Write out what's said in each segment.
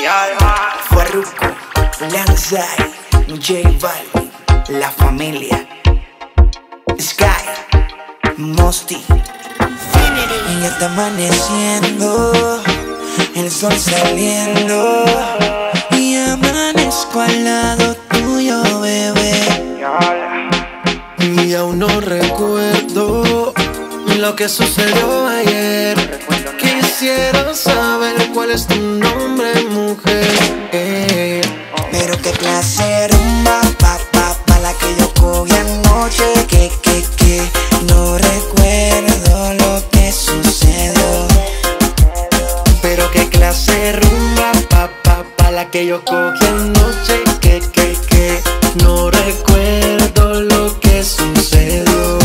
Farruko, Lanzai, J Balvin, La Familia, Sky, Mosty. Y ya está amaneciendo, el sol saliendo, y amanezco al lado tuyo, bebé. Y aún no recuerdo lo que sucedió ayer. Quisiera saber cuál es tu nombre, mujer. Pero qué clase rumba, pa la que yo cogí anoche. Que no recuerdo lo que sucedió. Pero qué clase rumba, pa la que yo cogí anoche. Que no recuerdo lo que sucedió.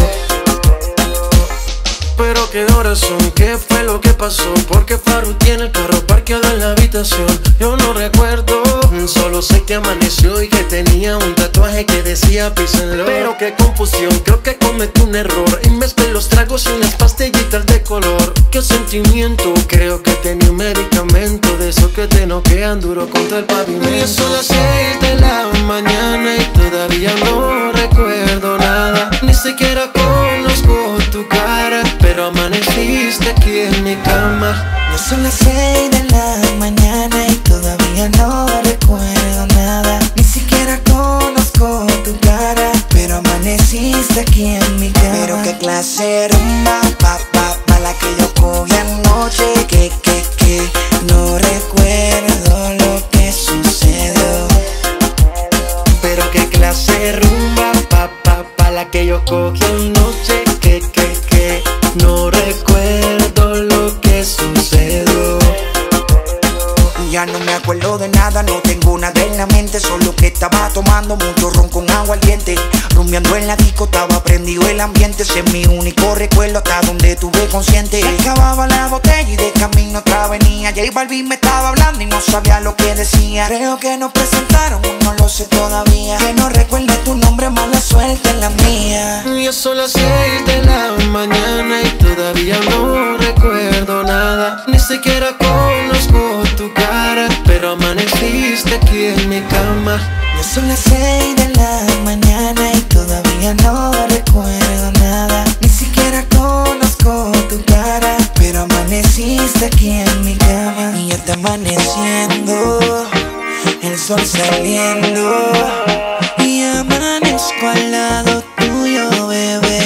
Pero qué horas son, qué fue lo que pasó, porque Farru tiene el carro parqueado en la habitación. Yo no recuerdo, solo sé que amaneció y que tenía un tatuaje que decía Peace and Love. Pero qué confusión, creo que cometí un error y mezclé los tragos y unas pastillitas de color. Qué sentimiento, creo que tenía un medicamento de esos que te noquean duro contra el pavimento. Y son las 6 de la mañana y todavía no recuerdo nada. Ni siquiera conozco tu cara, pero amaneciste aquí en mi cama. Ya son las 6 de la mañana y todavía no recuerdo nada. Ni siquiera conozco tu cara, pero amaneciste aquí en mi cama. Pero qué clase rumba, pa la que yo cogí anoche. Que no recuerdo lo que sucedió. Pero qué clase rumba, pa la que yo cogí anoche. Que no recuerdo lo que sucedió. Ya no me acuerdo de nada, no tengo nada en la mente. Solo que estaba tomando mucho ron con agua al diente. Rumbeando en la disco, estaba prendido el ambiente. Ese es mi único recuerdo hasta donde tuve consciente. Se acababa la botella y de camino otra venía. J Balvin me estaba hablando y no sabía lo que decía. Creo que nos presentaron, no lo sé todavía. Que no recuerde tu nombre, mala suerte en la mía. Ya son las 6 de la mañana y todavía no recuerdo nada. Ni siquiera conozco tu cara, pero amaneciste aquí en mi cama. Ya son las 6 de la mañana y todavía no recuerdo nada. Ni siquiera conozco tu cara, pero amaneciste aquí en mi cama. Y ya está amaneciendo, el sol saliendo, y amanezco al lado tuyo, bebé.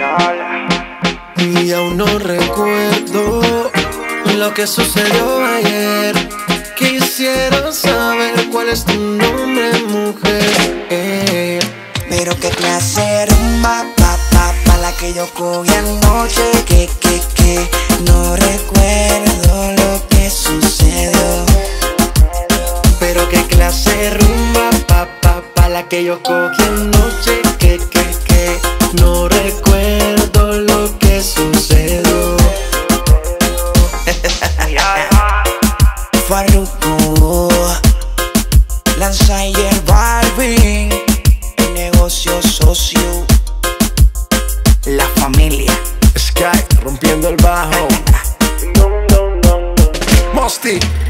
Y aún no recuerdo lo que sucedió ayer. Quisiera saber cuál es tu nombre, mujer. Pero qué clase rumba, pa la que yo cogí anoche. Que no recuerdo lo que sucedió. Pero qué clase rumba, pa la que yo cogí anoche. Que no recuerdo lo que sucedió. Farruko, Lanzai, J Balvin, el negocio socio, La Familia, Sky rompiendo el bajo. Mosty.